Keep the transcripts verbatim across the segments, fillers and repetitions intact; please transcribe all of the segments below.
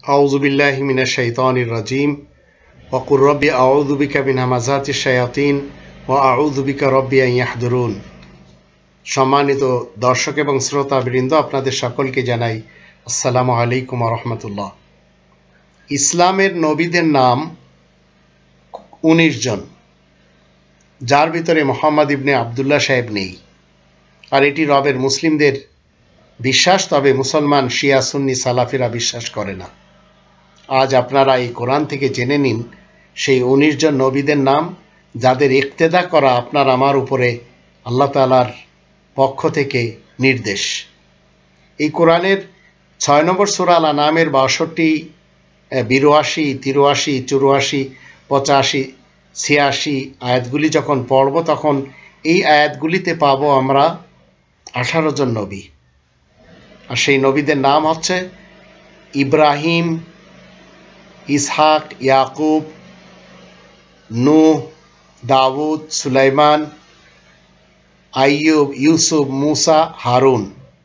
আউযু বিল্লাহি মিনাশ শাইতানির রাজিম ওয়া কুর রাব্বি আউযু বিকা মিন হামাযাতিশ শায়াতিন ওয়া আউযু বিকা রাব্বি আন ইয়াহদুরুন। সম্মানিত দর্শক এবং শ্রোতাবৃন্দ, আপনাদের সকলকে জানাই আসসালামু আলাইকুম ওয়া রাহমাতুল্লাহ। ইসলামের নবীদের নাম উনিশ জন, যার ভিতরে মোহাম্মদ ইবনে আবদুল্লাহ সাহেব নেই। আর এটি রবের মুসলিমদের বিশ্বাস, তবে মুসলমান শিয়া সুন্নি সালাফিরা বিশ্বাস করে না। আজ আপনারা এই কোরআন থেকে জেনে নিন সেই উনিশ জন নবীদের নাম, যাদের ইক্তেদা করা আপনার আমার উপরে আল্লাহ তাআলার পক্ষ থেকে নির্দেশ। এই কোরআনের ছয় নম্বর সূরা আল আনআমের বাষট্টি, বিরাশি, তিরাশি, চুরাশি, পঁচাশি, ছিয়াশি আয়াতগুলি যখন পড়ব, তখন এই আয়াতগুলিতে পাব আমরা আঠারো জন নবী। আর সেই নবীদের নাম হচ্ছে ইব্রাহিম, ইসহাক, ইয়াকুব, নূহ, দাউদ, সুলাইমান, আইয়ুব, ইউসুফ, মুসা, হারুন,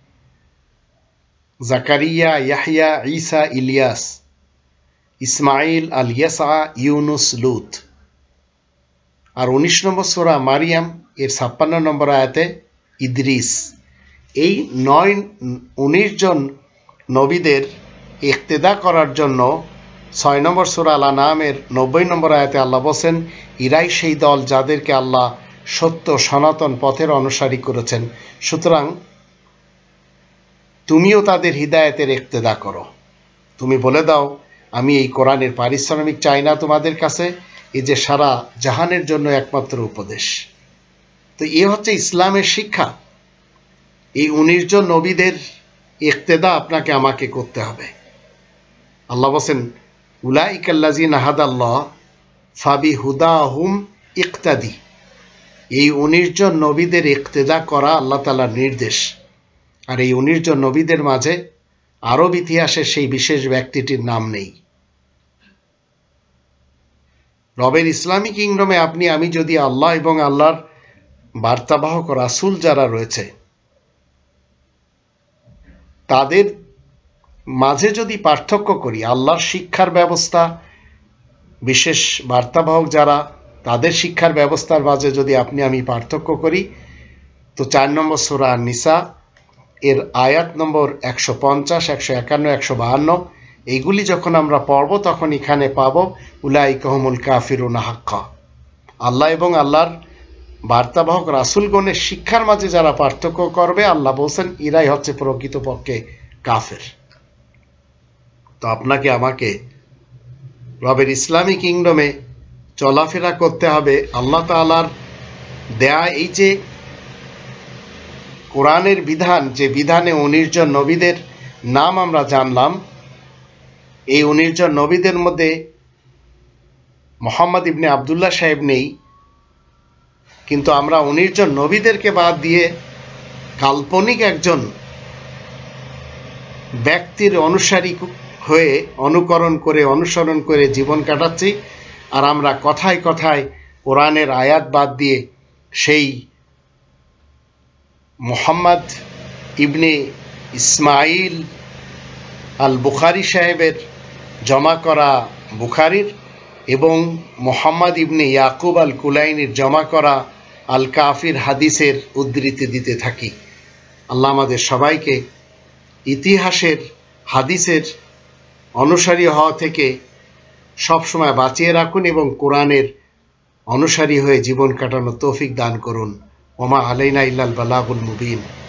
জাকারিয়া, ইয়াহইয়া, ঈসা, ইলিয়াস, ইসমাইল, আল ইয়াসা, ইউনুস, লূত। আর উনিশ নম্বর সূরা মারিয়াম এর ছাপ্পান্ন নম্বর আয়াতে ইদ্রিস। এই নয় উনিশ জন নবীদের ইক্তেদা করার জন্য ছয় নম্বর সূরা আল আনআমের নব্বই নম্বর আয়াতে আল্লাহ বলেন, ইরাই সেই দল যাদেরকে আল্লাহ সত্য সনাতন পথের অনুসারী করেছেন, সুতরাং তুমিও তাদের হিদায়েতের ইক্তেদা করো। তুমি বলে দাও, আমি এই কোরআনের পারিশ্রমিক চাই না তোমাদের কাছে, এই যে সারা জাহানের জন্য একমাত্র উপদেশ। তো এ হচ্ছে ইসলামের শিক্ষা। এই উনিশ জন নবীদের ইক্তেদা আপনাকে আমাকে করতে হবে। আল্লাহ বলেন, উলাইকাল্লাযিনা হাদাল্লাহ ফাবিহুদাহুম ইক্তাদি। এই উনিশ জন নবীদের ইক্তেদা করা আল্লাহ তাআলার নির্দেশ। আর এই উনিশ জন নবীদের মাঝে আরব ইতিহাসের সেই বিশেষ ব্যক্তিটির নাম নেই। রবের ইসলামী কিংডমে আপনি আমি যদি আল্লাহ এবং আল্লাহর বার্তাবাহক রাসূল যারা রয়েছে তাদের মাঝে যদি পার্থক্য করি, আল্লাহর শিক্ষার ব্যবস্থা, বিশেষ বার্তাবাহক যারা তাদের শিক্ষার ব্যবস্থার মাঝে যদি আপনি আমি পার্থক্য করি, তো চার নম্বর সূরা আন-নিসা এর আয়াত নম্বর একশো পঞ্চাশ, একশো একান্ন, একশো বাহান্ন এইগুলি যখন আমরা পড়ব, তখন এখানে পাব উলাইকা হুমুল কাফিরুনা হাক্কা। আল্লাহ এবং আল্লাহর বার্তাবাহক রাসূলগণের শিক্ষার মাঝে যারা পার্থক্য করবে, আল্লাহ বলছেন এরাই হচ্ছে প্রকৃতপক্ষে কাফের। তো আপনাকে আমাকে রবের ইসলামী কিংডমে চলাফেরা করতে হবে আল্লাহ তাআলার দেয়া এই যে কোরআনের বিধান, যে বিধানে উনিশ জন নবীদের নাম আমরা জানলাম। এই উনিশ জন নবীদের মধ্যে মোহাম্মদ ইবনে আবদুল্লাহ সাহেব নেই, কিন্তু আমরা উনিশ জন নবীদেরকে বাদ দিয়ে কাল্পনিক একজন ব্যক্তির অনুসারী হয়ে অনুকরণ করে অনুসরণ করে জীবন কাটাচ্ছি। আর আমরা কথায় কথায় কোরআনের আয়াত বাদ দিয়ে সেই মুহাম্মদ ইবনে ইসমাইল আল বুখারী সাহেবের জমা করা বুখারীর এবং মুহাম্মদ ইবনে ইয়াকুব আল কুলাইনির জমা করা আল কাফির হাদিসের উদ্ধৃতি দিতে থাকি। আল্লাহ আমাদের সবাইকে ইতিহাসের হাদিসের অনুসারী হওয়া থেকে সবসময় বাঁচিয়ে রাখুন এবং কোরআনের অনুসারী হয়ে জীবন কাটানোর তৌফিক দান করুন। ওমা আলাইনা ইল্লাল বালাগুল মুবিন।